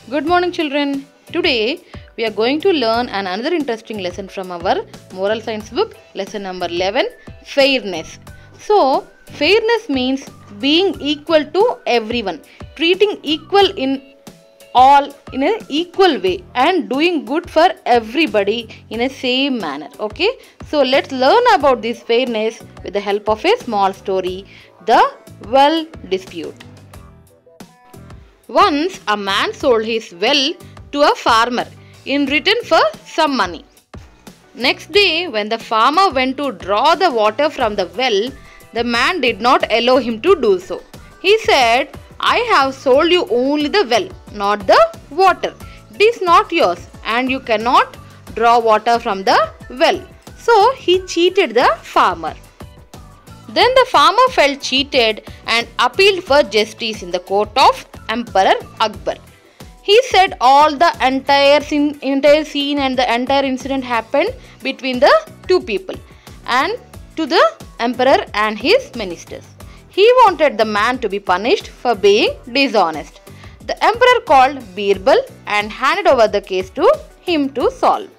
Good morning, children. Today we are going to learn another interesting lesson from our moral science book, lesson number 11, fairness. So, fairness means being equal to everyone, treating equal in all in an equal way and doing good for everybody in a same manner. Okay, so let's learn about this fairness with the help of a small story, the well dispute. Once a man sold his well to a farmer in return for some money. Next day, when the farmer went to draw the water from the well, the man did not allow him to do so. He said, "I have sold you only the well, not the water. It is not yours and you cannot draw water from the well." So he cheated the farmer. Then the farmer felt cheated and appealed for justice in the court of Emperor Akbar. He said all the entire scene and the entire incident happened between the two people and to the emperor and his ministers. He wanted the man to be punished for being dishonest. The emperor called Birbal and handed over the case to him to solve.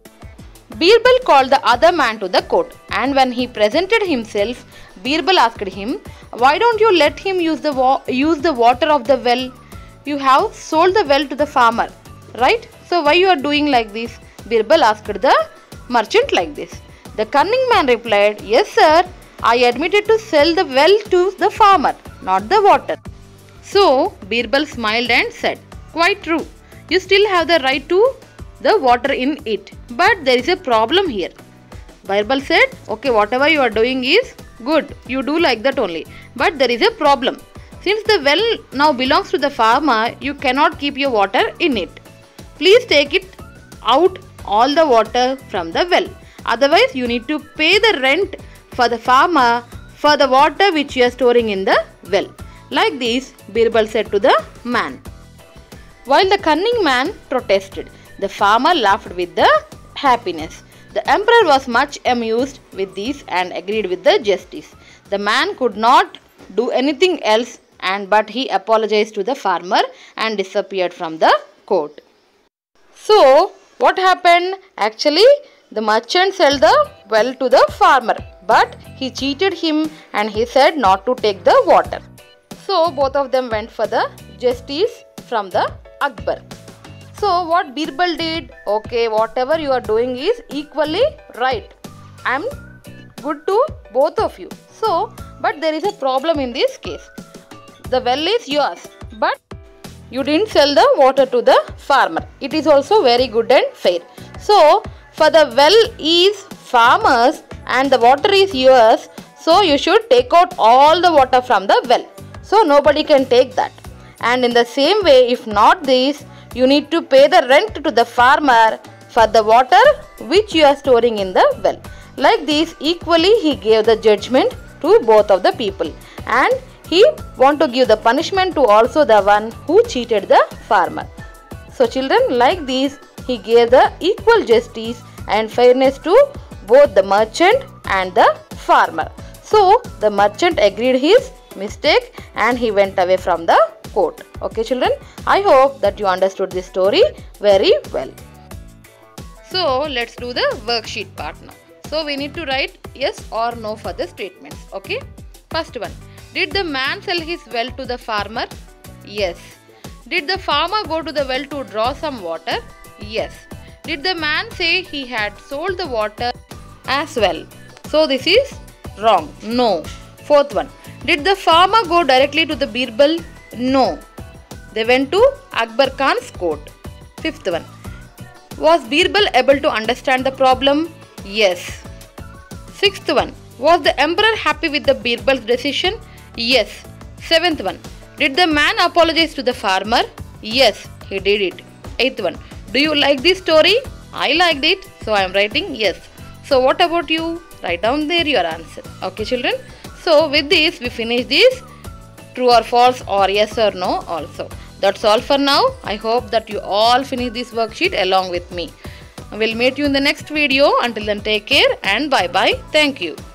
Birbal called the other man to the court, and when he presented himself, Birbal asked him, "Why don't you let him use the water of the well? You have sold the well to the farmer, right? So why you are doing like this?" Birbal asked the merchant like this. The cunning man replied, "Yes, sir, I admitted to sell the well to the farmer, not the water." So Birbal smiled and said, "Quite true. You still have the right to the water in it, but there is a problem here." Birbal said, "Okay, whatever you are doing is good. You do like that only. But there is a problem. Since the well now belongs to the farmer, you cannot keep your water in it. Please take it out all the water from the well. Otherwise, you need to pay the rent for the farmer for the water which you are storing in the well." Like this, Birbal said to the man. While the cunning man protested, the farmer laughed with the happiness. The emperor was much amused with this and agreed with the justice. The man could not do anything else but he apologized to the farmer and disappeared from the court. So, what happened? Actually, the merchant sold the well to the farmer, but he cheated him and he said not to take the water. So, both of them went for the justice from the Akbar. So what Birbal did, okay, whatever you are doing is equally right. I am good to both of you. So, but there is a problem in this case. The well is yours, but you didn't sell the water to the farmer. It is also very good and fair. So, for the well is farmer's and the water is yours, so you should take out all the water from the well. So, nobody can take that. And in the same way, if not this, you need to pay the rent to the farmer for the water which you are storing in the well. Like this, equally he gave the judgment to both of the people, and he want to give the punishment to also the one who cheated the farmer. So children, like this, he gave the equal justice and fairness to both the merchant and the farmer. So the merchant agreed his mistake and he went away from the court. Okay children, I hope that you understood this story very well. So let's do the worksheet part now. So we need to write yes or no for the statements. Okay, first one, did the man sell his well to the farmer? Yes. Did the farmer go to the well to draw some water? Yes. Did the man say he had sold the water as well? So this is wrong. No. Fourth one, did the farmer go directly to the Birbal? No. They went to Akbar Khan's court. Fifth one, was Birbal able to understand the problem? Yes. Sixth one, was the emperor happy with the Birbal's decision? Yes. Seventh one, did the man apologize to the farmer? Yes, he did it. Eighth one, do you like this story? I liked it, so I am writing yes. So what about you? Write down there your answer. Okay children. So with this we finish this true or false or yes or no also. That's all for now. I hope that you all finish this worksheet along with me. We'll meet you in the next video. Until then, take care and bye bye. Thank you.